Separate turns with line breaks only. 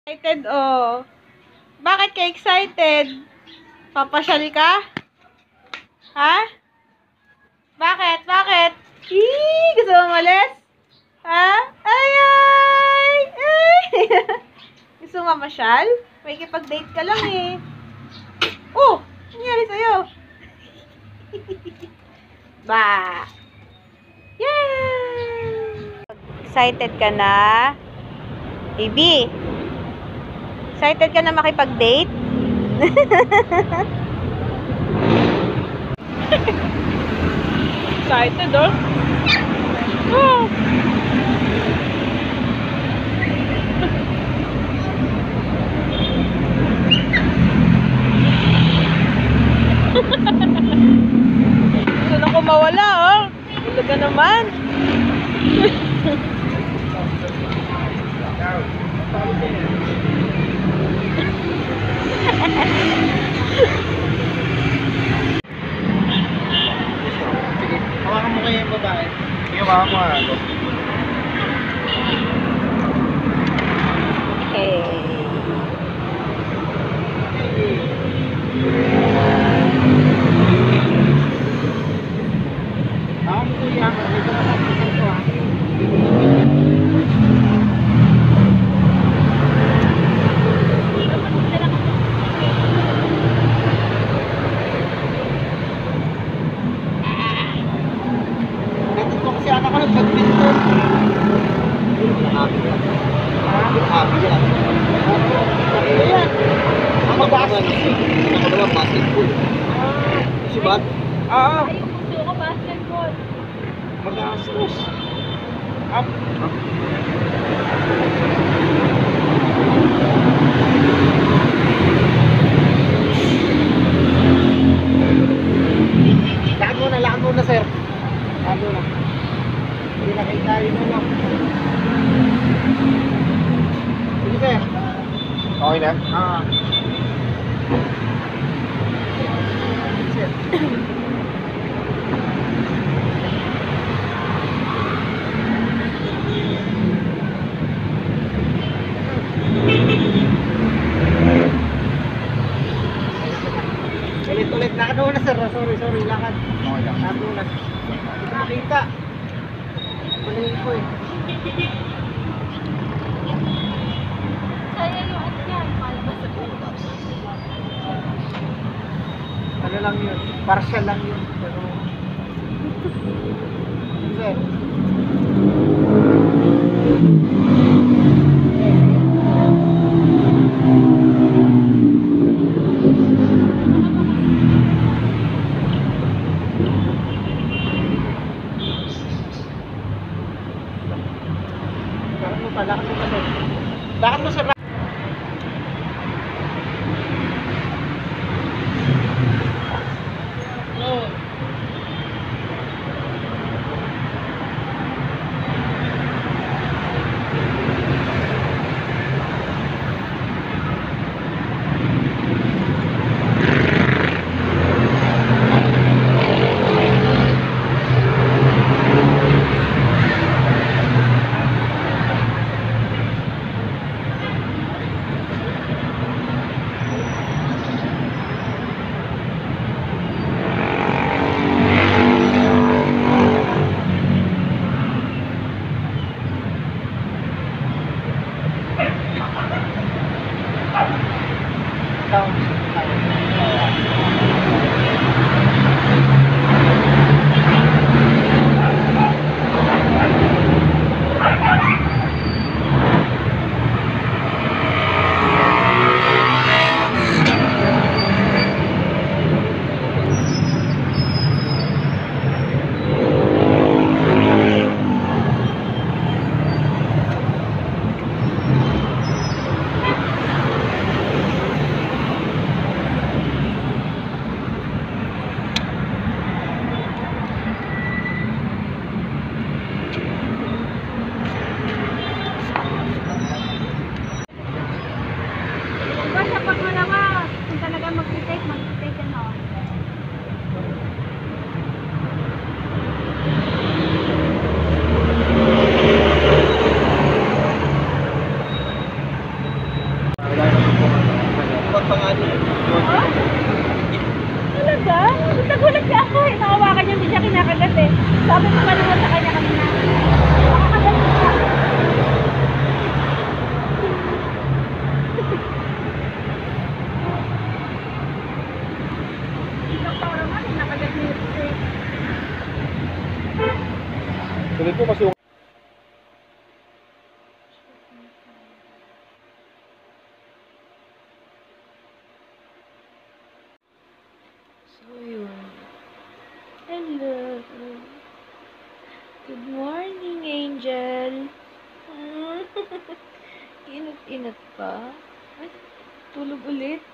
Excited, oh. Bakit ka excited? Papasyal ka? Ha? Bakit? Bakit? Gusto mo umalis? Ha? Ay! Ay! Gusto mo mamasyal? May kipag-date ka lang eh. Oh! Ano nangyari sa'yo? Ba! Yay! Excited ka na? Baby! Excited ka na makipag-date? Excited, oh. Oh. Gusto na ko mawala, oh. Talaga naman.
Hawakan mo kayo yung babae. Yung hawakan mo ako. Hawakan mo kuya. Ito na lang. Ito ha. Natutong si anak ko nag-badminton. Happy yan. Happy yan. Ayan. Ang mag-basket. Ako naman basketball. Si Bat? Oo.
Gusto ko basketball.
Mag-astos. Up. Lakad muna sir. Lakad muna. Hindi na kayo tayo na lang. Sige sir. Okay na? Sir. Ulit. Lakad muna sir. Sorry. Lakad. Okay lang. Lakad muna. Hindi ko makita. Malingin ko eh.
Sayang yung ano yan. Malabas sa bukas.
Ano lang yun? Partial lang yun. Pero... Sir. Lakad mo sir.
Inat pa? Ay, tulog ulit.